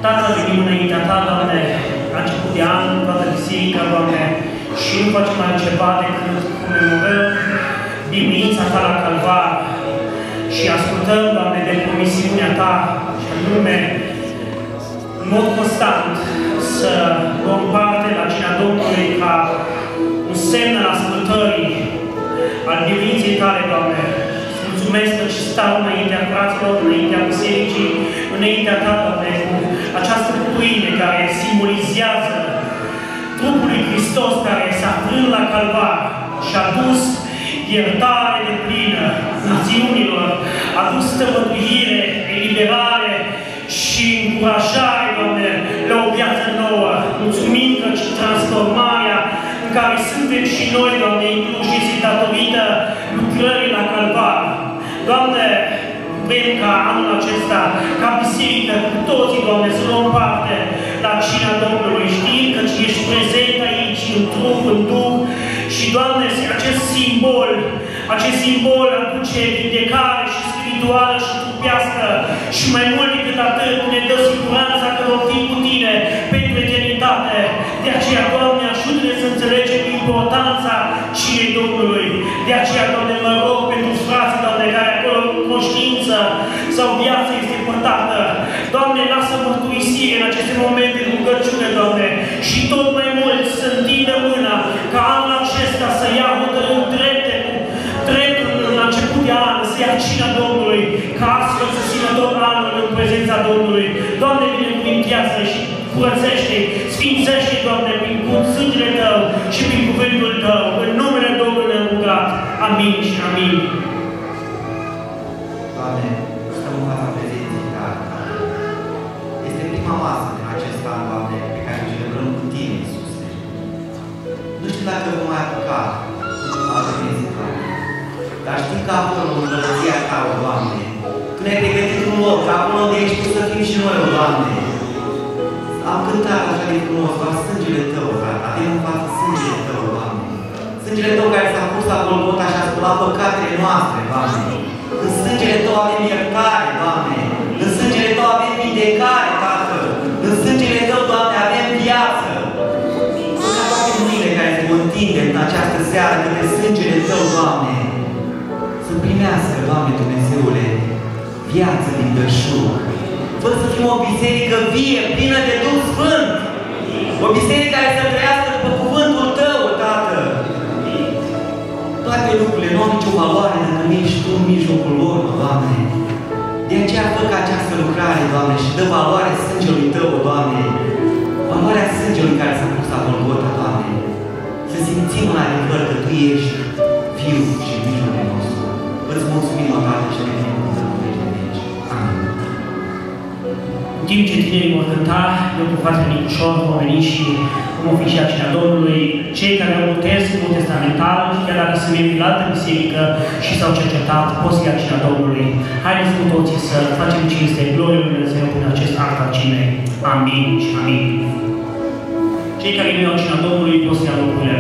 Tată, venim înaintea Ta, Doamne, la început de an, toată biserica, Doamne, și nu facem altceva decât comemorăm biruința Ta la Calvar și ascultăm, Doamne, de promisiunea Ta, și anume, în mod constant, să luăm parte la cina Domnului ca un semn al ascultării, al biruinței Tale, Doamne. Mulțumesc că și stau înaintea fraților, înaintea bisericii, înaintea Ta, Doamne, cu această pâine care simbolizează trupul lui Hristos care s-a frânt la Calvar și a dus iertare de plină națiunilor, a dus stăpânuire, eliberare și încurajare, Doamne, la o viață nouă. Mulțumim că transformarea în care suntem și noi, Doamne, incluși este datorită lucrării la Calvar. Doamne, vrem ca anul acesta, ca biserică, cu toții, Doamne, să luăm parte la cina Domnului, știind că ești prezent aici, în trup, în Duh, și, Doamne, acest simbol aduce vindecare și spirituală și trupească și mai mult decât atât ne dă siguranța că vom fi cu Tine pentru eternitate. De aceea, Doamne, ajută-ne să înțelegem importanța cinei Domnului. De aceea, Doamne, mă rog pentru frații, Doamne, care acolo conștiință sau viață este pătată. Doamne, lasă mărturisire în aceste momente de rugăciune, Doamne, și tot mai mult să întindă mâna ca anul acesta să ia hotărâri drepte, la început de an, să ia cina Domnului, ca astfel să țină tot anul în prezența Domnului. Doamne, binecuvintează și curățește, sfințește, Doamne, prin sângele Tău și prin cuvântul Tău. În numele Domnului ne-am rugat. Amin și amin. Doamne, stăm în fața prezenței Tale. Este prima masă din acest an, Doamne, pe care o celebrăm cu Tine, Iisuse. Nu știu dacă vom mai apuca alte prezentare, dar știm că acolo, în împărăția Ta, o Doamne, Tu ne-ai pregătit un loc, acolo unde ești Tu să fim și noi, o Doamne. Am cântat așa de frumos, doar sângele Tău, Tată, avem în față sângele Tău, Doamne. Sângele Tău care s-a pus la Golgota și a spălat păcatele noastre, Doamne. În sângele Tău avem iertare, Doamne. În sângele Tău avem vindecare, Tată. În sângele Tău, Doamne, avem viață. Ca toate mâinile care se vor întinde în această seară către sângele Tău, Doamne, să primească, Doamne Dumnezeule, viață din belșug. Fă să fim o biserică vie, plină de Duh Sfânt. O biserică care să trăiască după cuvântul Tău, Tată. Toate lucrurile nu au nicio valoare dacă nu ești Tu în mijlocul lor, Doamne. De aceea fă ca această lucrare, Doamne, și dă valoare sângelui Tău, Doamne. Valoarea sângelui care s-a pus la Golgota, Doamne. Să simțim în adevăr că Tu ești viu și în mijlocul nostru. Îți mulțumim, o Tată, și ne vedem în veci de veci. Amin. În timp ce tinerii vor cânta, eu cu fratele Nicușor vom veni și vom oficia cina Domnului. Cei care au botez în mod testamental, chiar dacă sunt membri la altă biserică și s-au cercetat, pot să ia cina Domnului. Haideți cu toții să facem cinste, glorie lui Dumnezeu prin acest act al cinei. Amin și amin. Cei care nu iau cina Domnului pot să ia locurile.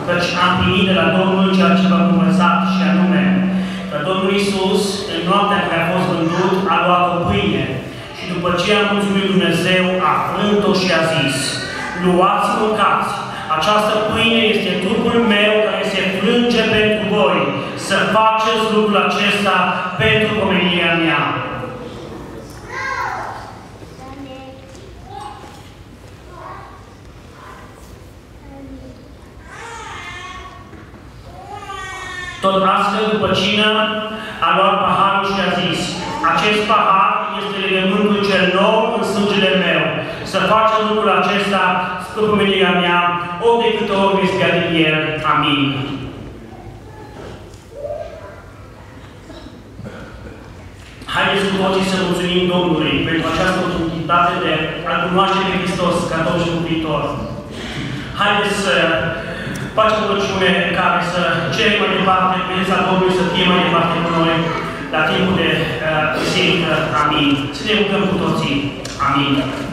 căci am primit de la Domnul ceea ce v-am învățat, și anume că Domnul Iisus, în noaptea în care a fost vândut, a luat o pâine și după ce a mulțumit Dumnezeu, a frânt-o și a zis: luați, mâncați, această pâine este trupul meu care se frânge pentru voi, să faceți lucrul acesta pentru pomenirea mea. Tot astfel, după cină, a luat paharul și a zis: acest pahar este legământul cel nou în sângele meu. Să faceți lucrul acesta spre pomenirea mea, ori de câte ori veți bea din el. Amin. Haideți cu toții să mulțumim Domnului pentru această oportunitate de a cunoaște pe Hristos ca Domn și Mântuitor. Haideți să facem o rugăciune care să cerem mai departe, prezența Domnului să fie mai departe cu noi la timpul de biserică. Amin. Să ne rugăm cu toții. Amin.